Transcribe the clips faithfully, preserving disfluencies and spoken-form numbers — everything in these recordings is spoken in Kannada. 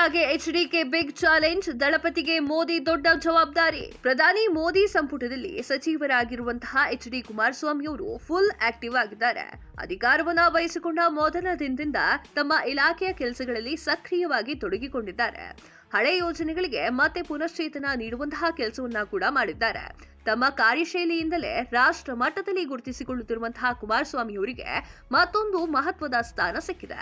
ಹಾಗೆ ಎಚ್ಡಿಕೆ ಬಿಗ್ ಚಾಲೆಂಜ್, ದಳಪತಿಗೆ ಮೋದಿ ದೊಡ್ಡ ಜವಾಬ್ದಾರಿ. ಪ್ರಧಾನಿ ಮೋದಿ ಸಂಪುಟದಲ್ಲಿ ಸಚಿವರಾಗಿರುವಂತಹ ಎಚ್ ಡಿ ಕುಮಾರಸ್ವಾಮಿ ಅವರು ಫುಲ್ ಆಕ್ಟಿವ್ ಆಗಿದ್ದಾರೆ. ಅಧಿಕಾರವನ್ನ ವಹಿಸಿಕೊಂಡ ಮೊದಲ ದಿನದಿಂದ ತಮ್ಮ ಇಲಾಖೆಯ ಕೆಲಸಗಳಲ್ಲಿ ಸಕ್ರಿಯವಾಗಿ ತೊಡಗಿಕೊಂಡಿದ್ದಾರೆ. ಹಳೆ ಯೋಜನೆಗಳಿಗೆ ಮತ್ತೆ ಪುನಶ್ಚೇತನ ನೀಡುವಂತಹ ಕೆಲಸವನ್ನ ಕೂಡ ಮಾಡಿದ್ದಾರೆ. ತಮ್ಮ ಕಾರ್ಯಶೈಲಿಯಿಂದಲೇ ರಾಷ್ಟ್ರ ಮಟ್ಟದಲ್ಲಿ ಗುರುತಿಸಿಕೊಳ್ಳುತ್ತಿರುವಂತಹ ಕುಮಾರಸ್ವಾಮಿ ಅವರಿಗೆ ಮತ್ತೊಂದು ಮಹತ್ವದ ಸ್ಥಾನ ಸಿಕ್ಕಿದೆ.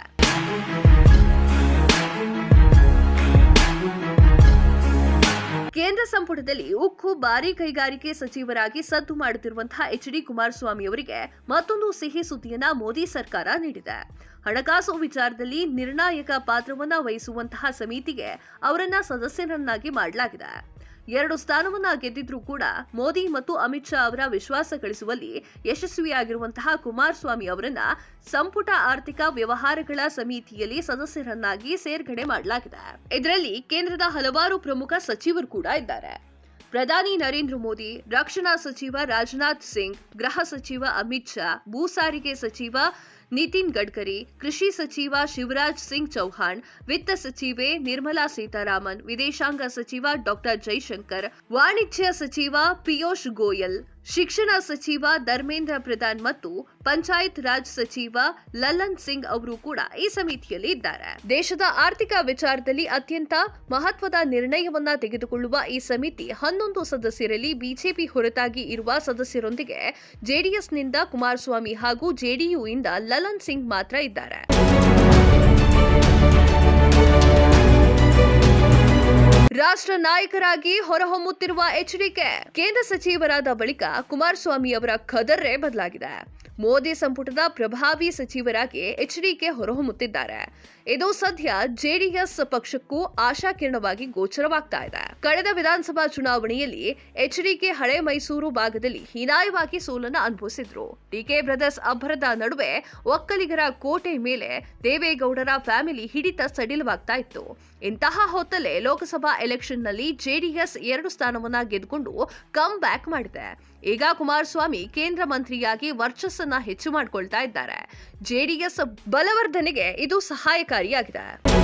ಕೇಂದ್ರ ಸಂಪುಟದಲ್ಲಿ ಉಕ್ಕು ಭಾರೀ ಕೈಗಾರಿಕೆ ಸಚಿವರಾಗಿ ಸದ್ದು ಮಾಡುತ್ತಿರುವಂತಹ ಎಚ್ ಡಿ ಕುಮಾರಸ್ವಾಮಿ ಅವರಿಗೆ ಮತ್ತೊಂದು ಸಿಹಿ ಸುದ್ದಿಯನ್ನ ಮೋದಿ ಸರ್ಕಾರ ನೀಡಿದೆ. ಹಣಕಾಸು ವಿಚಾರದಲ್ಲಿ ನಿರ್ಣಾಯಕ ಪಾತ್ರವನ್ನ ವಹಿಸುವಂತಹ ಸಮಿತಿಗೆ ಅವರನ್ನ ಸದಸ್ಯರನ್ನಾಗಿ ಮಾಡಲಾಗಿದೆ. ಎರಡು ಸ್ಥಾನವನ್ನ ಗೆದ್ದಿದ್ರೂ ಕೂಡ ಮೋದಿ ಮತ್ತು ಅಮಿತ್ ಶಾ ಅವರ ವಿಶ್ವಾಸ ಗಳಿಸುವಲ್ಲಿ ಯಶಸ್ವಿಯಾಗಿರುವಂತಹ ಕುಮಾರಸ್ವಾಮಿ ಅವರನ್ನ ಸಂಪುಟ ಆರ್ಥಿಕ ವ್ಯವಹಾರಗಳ ಸಮಿತಿಯಲ್ಲಿ ಸದಸ್ಯರನ್ನಾಗಿ ಸೇರ್ಪಡೆ ಮಾಡಲಾಗಿದೆ. ಇದರಲ್ಲಿ ಕೇಂದ್ರದ ಹಲವಾರು ಪ್ರಮುಖ ಸಚಿವರು ಕೂಡ ಇದ್ದಾರೆ. ಪ್ರಧಾನಿ ನರೇಂದ್ರ ಮೋದಿ, ರಕ್ಷಣಾ ಸಚಿವ ರಾಜನಾಥ್ ಸಿಂಗ್, ಗೃಹ ಸಚಿವ ಅಮಿತ್ ಶಾ, ಭೂ ಸಾರಿಗೆ ಸಚಿವ ನಿತಿನ್ ಗಡ್ಕರಿ, ಕೃಷಿ ಸಚಿವ ಶಿವರಾಜ್ ಸಿಂಗ್ ಚೌಹಾಣ್, ವಿತ್ತ ಸಚಿವೆ ನಿರ್ಮಲಾ ಸೀತಾರಾಮನ್, ವಿದೇಶಾಂಗ ಸಚಿವ ಡಾಕ್ಟರ್ ಜೈಶಂಕರ್, ವಾಣಿಜ್ಯ ಸಚಿವ ಪಿಯೂಷ್ ಗೋಯಲ್, ಶಿಕ್ಷಣ ಸಚಿವ ಧರ್ಮೇಂದ್ರ ಪ್ರಧಾನ್ ಮತ್ತು ಪಂಚಾಯತ್ ರಾಜ್ ಸಚಿವ ಲಲ್ಲನ್ ಸಿಂಗ್ ಅವರು ಕೂಡ ಈ ಸಮಿತಿಯಲ್ಲಿ ಇದ್ದಾರೆ. ದೇಶದ ಆರ್ಥಿಕ ವಿಚಾರದಲ್ಲಿ ಅತ್ಯಂತ ಮಹತ್ವದ ನಿರ್ಣಯವನ್ನ ತೆಗೆದುಕೊಳ್ಳುವ ಈ ಸಮಿತಿ ಹನ್ನೊಂದು ಸದಸ್ಯರಲ್ಲಿ ಬಿಜೆಪಿ ಹೊರತಾಗಿ ಇರುವ ಸದಸ್ಯರೊಂದಿಗೆ ಜೆಡಿಎಸ್ನಿಂದ ಕುಮಾರಸ್ವಾಮಿ ಹಾಗೂ ಜೆಡಿಯುಯಿಂದ ಲಲ್ಲನ್ ಸಿಂಗ್ ಮಾತ್ರ ಇದ್ದಾರೆ. ರಾಷ್ಟ್ರ ನಾಯಕರಾಗಿ ಹೊರಹೊಮ್ಮುತ್ತಿರುವ ಎಚ್ಡಿಕೆ ಕೇಂದ್ರ ಸಚಿವರಾದ ಬಳಿಕ ಕುಮಾರಸ್ವಾಮಿ ಅವರ ಖದರೇ ಬದಲಾಗಿದೆ. ಮೋದಿ ಸಂಪುಟದ ಪ್ರಭಾವಿ ಸಚಿವರಾಗಿ ಎಚ್ಡಿಕೆ ಹೊರಹೊಮ್ಮುತ್ತಿದ್ದಾರೆ. ಇದು ಸದ್ಯ ಜೆಡಿಎಸ್ ಪಕ್ಷಕ್ಕೂ ಆಶಾಕಿರಣವಾಗಿ ಗೋಚರವಾಗ್ತಾ ಇದೆ. ಕಳೆದ ವಿಧಾನಸಭಾ ಚುನಾವಣೆಯಲ್ಲಿ ಎಚ್ಡಿಕೆ ಹಳೆ ಮೈಸೂರು ಭಾಗದಲ್ಲಿ ಹೀನಾಯವಾಗಿ ಸೋಲನ್ನು ಅನುಭವಿಸಿದ್ರು. ಡಿಕೆ ಬ್ರದರ್ಸ್ ಅಬ್ಬರದ ನಡುವೆ ಒಕ್ಕಲಿಗರ ಕೋಟೆ ಮೇಲೆ ದೇವೇಗೌಡರ ಫ್ಯಾಮಿಲಿ ಹಿಡಿತ ಸಡಿಲವಾಗ್ತಾ ಇತ್ತು. ಇಂತಹ ಹೊತ್ತಲ್ಲೇ ಲೋಕಸಭಾ ಎಲೆಕ್ಷನ್ನಲ್ಲಿ ಜೆಡಿಎಸ್ ಎರಡು ಸ್ಥಾನವನ್ನ ಗೆದ್ದುಕೊಂಡು ಕಮ್ ಬ್ಯಾಕ್ ಮಾಡಿದೆ. ಈಗ ಕುಮಾರಸ್ವಾಮಿ ಕೇಂದ್ರ ಮಂತ್ರಿಯಾಗಿ ವರ್ಚಸ್ಸನ್ನ ಹೆಚ್ಚು ಮಾಡಿಕೊಳ್ತಾ ಇದ್ದಾರೆ. ಜೆಡಿಎಸ್ ಬಲವರ್ಧನೆಗೆ ಇದು ಸಹಾಯಕಾರಿಯಾಗಿದೆ.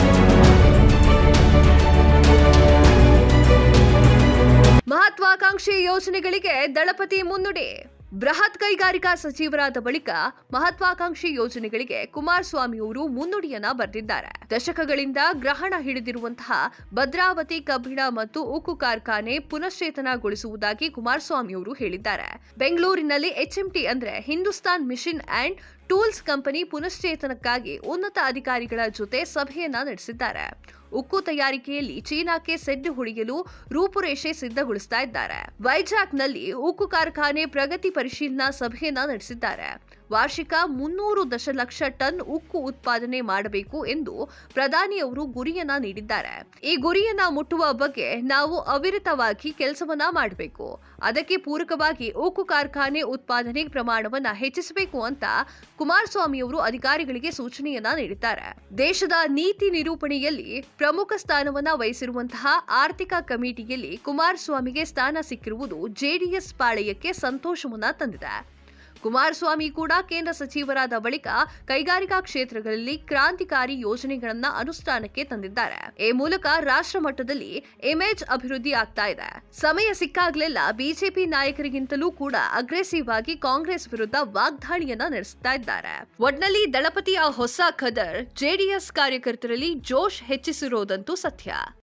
ಮಹತ್ವಾಕಾಂಕ್ಷಿ ಯೋಜನೆಗಳಿಗೆ ದಳಪತಿ ಮುನ್ನುಡಿ. ಬೃಹತ್ ಕೈಗಾರಿಕಾ ಸಚಿವರಾದ ಬಳಿಕ ಮಹತ್ವಾಕಾಂಕ್ಷಿ ಯೋಜನೆಗಳಿಗೆ ಕುಮಾರಸ್ವಾಮಿ ಅವರು ಮುನ್ನುಡಿಯನ್ನ ಬರೆದಿದ್ದಾರೆ. ದಶಕಗಳಿಂದ ಗ್ರಹಣ ಹಿಡಿದಿರುವಂತಹ ಭದ್ರಾವತಿ ಕಬ್ಬಿಣ ಮತ್ತು ಉಕ್ಕು ಕಾರ್ಖಾನೆ ಪುನಶ್ಚೇತನಗೊಳಿಸುವುದಾಗಿ ಕುಮಾರಸ್ವಾಮಿ ಅವರು ಹೇಳಿದ್ದಾರೆ. ಬೆಂಗಳೂರಿನಲ್ಲಿ ಎಚ್ಎಂಟಿ ಅಂದ್ರೆ Hindustan machine and tools company ಪುನಶ್ಚೇತನಕ್ಕಾಗಿ ಉನ್ನತ ಅಧಿಕಾರಿಗಳ ಜೊತೆ ಸಭೆಯನ್ನ ನಡೆಸಿದ್ದಾರೆ. ಉಕ್ಕು ತಯಾರಿಕೆಯಲ್ಲಿ ಚೀನಾಕ್ಕೆ ಸೆಡ್ಡು ಹೊಡೆಯಲು ರೂಪುರೇಷೆ ಸಿದ್ಧಗೊಳಿಸ್ತಾ ಇದ್ದಾರೆ. ವೈಜಾಗ್ನಲ್ಲಿ ಉಕ್ಕು ಕಾರ್ಖಾನೆ ಪ್ರಗತಿ ಪರಿಶೀಲನಾ ಸಭೆಯನ್ನ ನಡೆಸಿದ್ದಾರೆ. ವಾರ್ಷಿಕ ಮುನ್ನೂರು ದಶಲಕ್ಷ ಟನ್ ಉಕ್ಕು ಉತ್ಪಾದನೆ ಮಾಡಬೇಕು ಎಂದು ಪ್ರಧಾನಿ ಅವರು ಗುರಿಯನ್ನ ನೀಡಿದ್ದಾರೆ. ಈ ಗುರಿಯನ್ನ ಮುಟ್ಟುವ ಬಗ್ಗೆ ನಾವು ಅವಿರತವಾಗಿ ಕೆಲಸವನ್ನ ಮಾಡಬೇಕು. ಅದಕ್ಕೆ ಪೂರಕವಾಗಿ ಉಕ್ಕು ಕಾರ್ಖಾನೆ ಉತ್ಪಾದನೆ ಪ್ರಮಾಣವನ್ನ ಹೆಚ್ಚಿಸಬೇಕು ಅಂತ ಕುಮಾರಸ್ವಾಮಿ ಅವರು ಅಧಿಕಾರಿಗಳಿಗೆ ಸೂಚನೆಯನ್ನ ನೀಡಿದ್ದಾರೆ. ದೇಶದ ನೀತಿ ನಿರೂಪಣೆಯಲ್ಲಿ ಪ್ರಮುಖ ಸ್ಥಾನವನ್ನ ವಹಿಸಿರುವಂತಹ ಆರ್ಥಿಕ ಕಮಿಟಿಯಲ್ಲಿ ಕುಮಾರಸ್ವಾಮಿಗೆ ಸ್ಥಾನ ಸಿಕ್ಕಿರುವುದು ಜೆಡಿಎಸ್ ಪಾಳೆಯಕ್ಕೆ ಸಂತೋಷವನ್ನ ತಂದಿದೆ. ಕುಮಾರಸ್ವಾಮಿ ಕೂಡ ಕೇಂದ್ರ ಸಚಿವರಾದ ಬಳಿಕ ಕೈಗಾರಿಕಾ ಕ್ಷೇತ್ರಗಳಲ್ಲಿ ಕ್ರಾಂತಿಕಾರಿ ಯೋಜನೆಗಳನ್ನ ಅನುಷ್ಠಾನಕ್ಕೆ ತಂದಿದ್ದಾರೆ. ಈ ಮೂಲಕ ರಾಷ್ಟ್ರ ಮಟ್ಟದಲ್ಲಿ ಇಮೇಜ್ ಅಭಿವೃದ್ಧಿ ಆಗ್ತಾ ಇದೆ. ಸಮಯ ಸಿಕ್ಕಾಗ್ಲೆಲ್ಲ ಬಿಜೆಪಿ ನಾಯಕರಿಗಿಂತಲೂ ಕೂಡ ಅಗ್ರೆಸಿವ್ ಆಗಿ ಕಾಂಗ್ರೆಸ್ ವಿರುದ್ಧ ವಾಗ್ದಾಳಿಯನ್ನ ನಡೆಸ್ತಾ ಇದ್ದಾರೆ. ಒಟ್ನಲ್ಲಿ ದಳಪತಿಯ ಹೊಸ ಖದರ್ ಜೆಡಿಎಸ್ ಕಾರ್ಯಕರ್ತರಲ್ಲಿ ಜೋಶ್ ಹೆಚ್ಚಿಸಿರೋದಂತೂ ಸತ್ಯ.